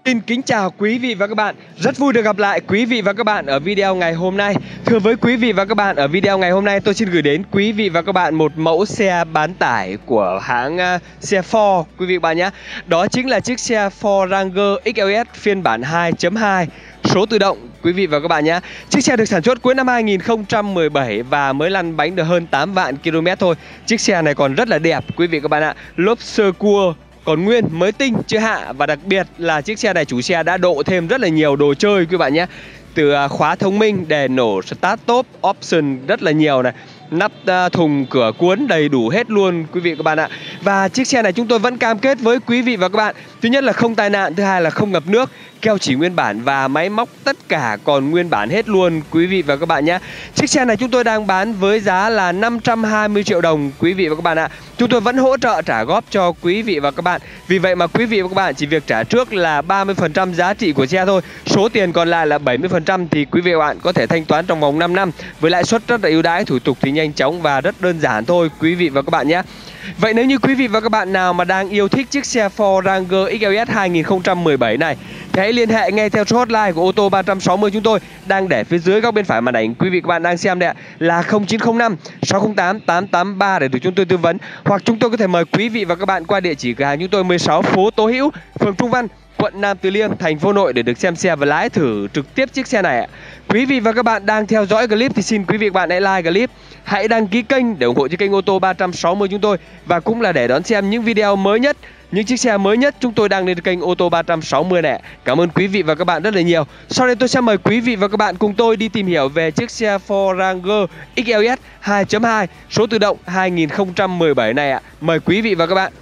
Xin kính chào quý vị và các bạn. Rất vui được gặp lại quý vị và các bạn ở video ngày hôm nay. Thưa với quý vị và các bạn, ở video ngày hôm nay tôi xin gửi đến quý vị và các bạn một mẫu xe bán tải của hãng xe Ford quý vị và các bạn nhé. Đó chính là chiếc xe Ford Ranger XLS phiên bản 2.2 số tự động quý vị và các bạn nhé. Chiếc xe được sản xuất cuối năm 2017 và mới lăn bánh được hơn 8 vạn km thôi. Chiếc xe này còn rất là đẹp quý vị và các bạn ạ. Lốp sơ cua còn nguyên, mới tinh, chưa hạ. Và đặc biệt là chiếc xe này chủ xe đã độ thêm rất là nhiều đồ chơi quý bạn nhé. Từ khóa thông minh, đèn nổ, start stop, option rất là nhiều này. Nắp thùng cửa cuốn đầy đủ hết luôn quý vị và các bạn ạ. Và chiếc xe này chúng tôi vẫn cam kết với quý vị và các bạn, thứ nhất là không tai nạn, thứ hai là không ngập nước, keo chỉ nguyên bản và máy móc tất cả còn nguyên bản hết luôn quý vị và các bạn nhé. Chiếc xe này chúng tôi đang bán với giá là 520 triệu đồng quý vị và các bạn ạ. Chúng tôi vẫn hỗ trợ trả góp cho quý vị và các bạn. Vì vậy mà quý vị và các bạn chỉ việc trả trước là 30% giá trị của xe thôi. Số tiền còn lại là 70% thì quý vị và các bạn có thể thanh toán trong vòng 5 năm với lãi suất rất là ưu đãi, thủ tục thì nhanh chóng và rất đơn giản thôi quý vị và các bạn nhé. Vậy nếu như quý vị và các bạn nào mà đang yêu thích chiếc xe Ford Ranger XLS 2017 này thì hãy liên hệ ngay theo số hotline của ô tô 360 chúng tôi đang để phía dưới góc bên phải màn ảnh quý vị và các bạn đang xem đây ạ, là 0905 608 883 để được chúng tôi tư vấn, hoặc chúng tôi có thể mời quý vị và các bạn qua địa chỉ cửa hàng chúng tôi 16 phố Tố Hữu, phường Trung Văn, quận Nam Từ Liêm, thành phố Hà Nội để được xem xe và lái thử trực tiếp chiếc xe này ạ. Quý vị và các bạn đang theo dõi clip thì xin quý vị và các bạn hãy like clip, hãy đăng ký kênh để ủng hộ cho kênh ô tô 360 chúng tôi, và cũng là để đón xem những video mới nhất, những chiếc xe mới nhất chúng tôi đăng lên kênh ô tô 360 này. Cảm ơn quý vị và các bạn rất là nhiều. Sau đây tôi sẽ mời quý vị và các bạn cùng tôi đi tìm hiểu về chiếc xe Ford Ranger XLS 2.2 số tự động 2017 này ạ. Mời quý vị và các bạn.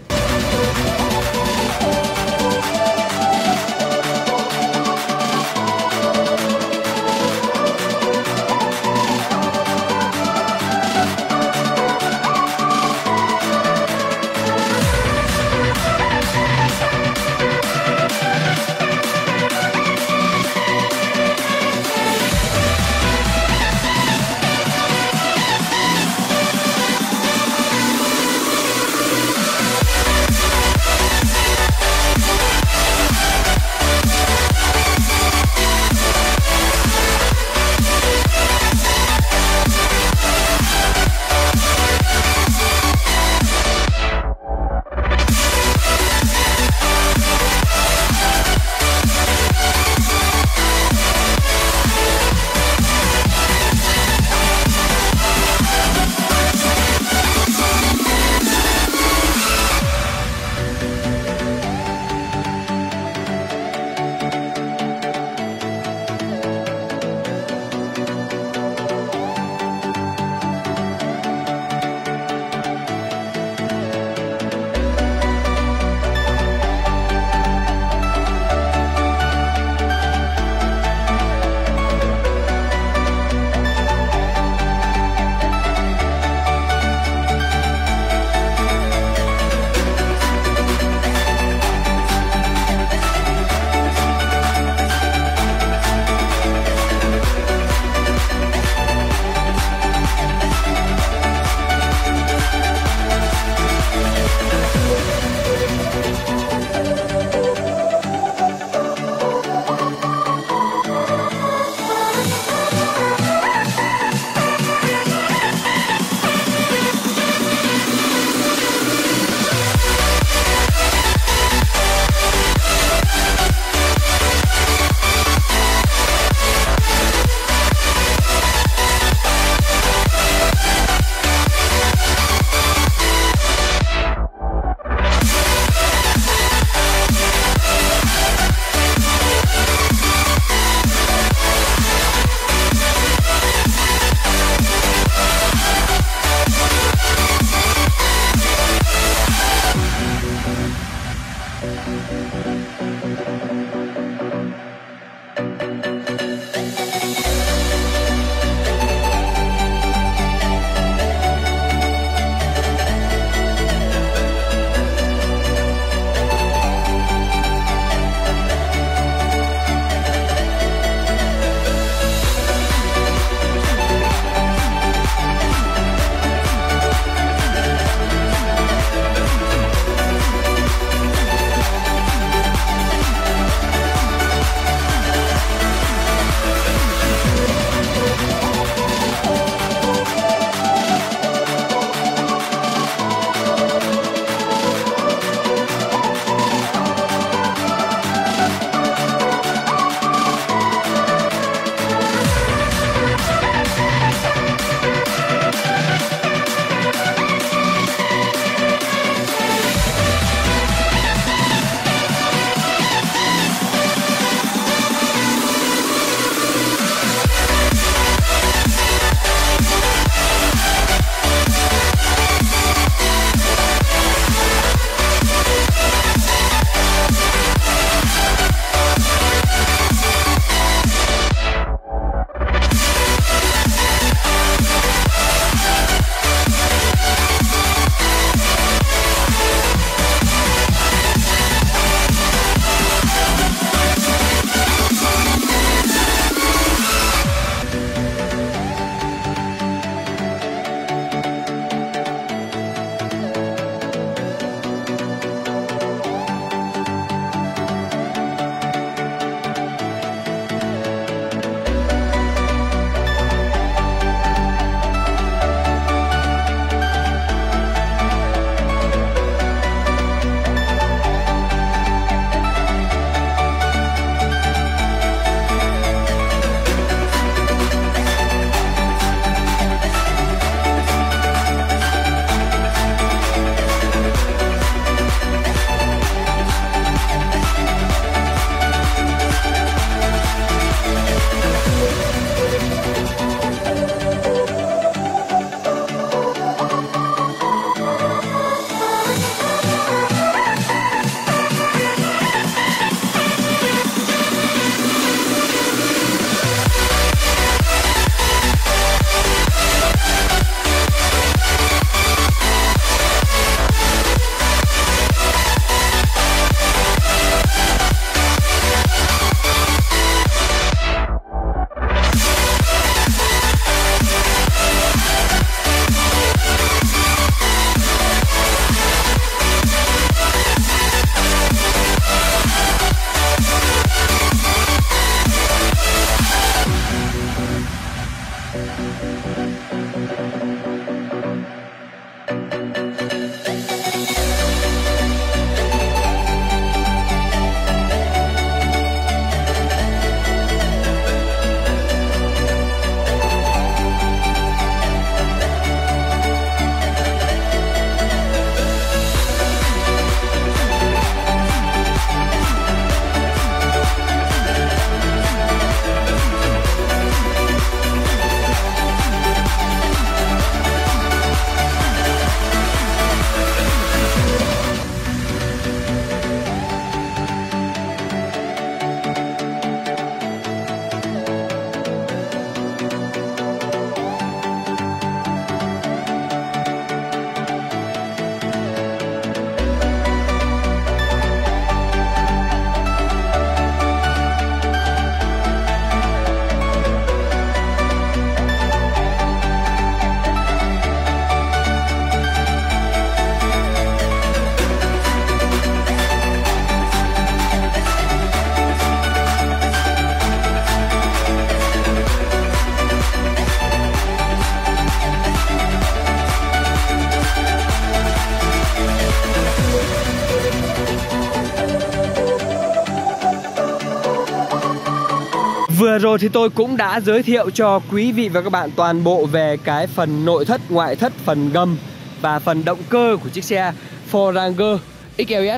Vừa rồi thì tôi cũng đã giới thiệu cho quý vị và các bạn toàn bộ về cái phần nội thất, ngoại thất, phần gầm và phần động cơ của chiếc xe Ford Ranger XLS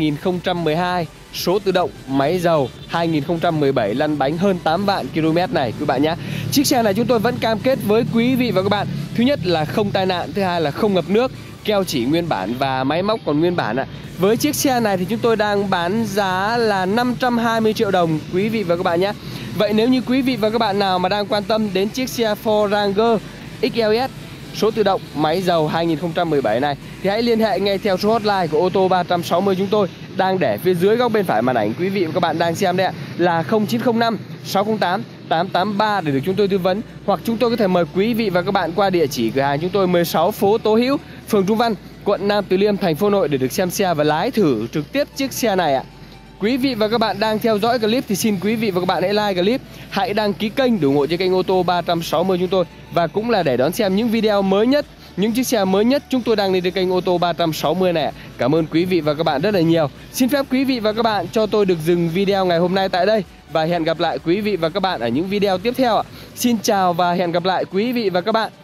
2012, số tự động, máy dầu 2017, lăn bánh hơn 8 vạn km này quý bạn nhé. Chiếc xe này chúng tôi vẫn cam kết với quý vị và các bạn, thứ nhất là không tai nạn, thứ hai là không ngập nước, keo chỉ nguyên bản và máy móc còn nguyên bản ạ. Với chiếc xe này thì chúng tôi đang bán giá là 520 triệu đồng quý vị và các bạn nhé. Vậy nếu như quý vị và các bạn nào mà đang quan tâm đến chiếc xe Ford Ranger XLS số tự động, máy dầu 2017 này thì hãy liên hệ ngay theo số hotline của ô tô 360 chúng tôi đang để phía dưới góc bên phải màn ảnh quý vị và các bạn đang xem đây ạ, là 0905 608 883 để được chúng tôi tư vấn, hoặc chúng tôi có thể mời quý vị và các bạn qua địa chỉ cửa hàng chúng tôi 16 phố Tố Hữu, phường Trung Văn, quận Nam Từ Liêm, thành phố Hà Nội để được xem xe và lái thử trực tiếp chiếc xe này ạ. Quý vị và các bạn đang theo dõi clip thì xin quý vị và các bạn hãy like clip, hãy đăng ký kênh để ủng hộ cho kênh ô tô 360 chúng tôi, và cũng là để đón xem những video mới nhất, những chiếc xe mới nhất chúng tôi đăng lên trên kênh ô tô 360 này. Cảm ơn quý vị và các bạn rất là nhiều. Xin phép quý vị và các bạn cho tôi được dừng video ngày hôm nay tại đây và hẹn gặp lại quý vị và các bạn ở những video tiếp theo ạ. Xin chào và hẹn gặp lại quý vị và các bạn.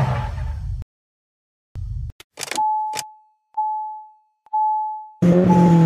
Mm-hmm.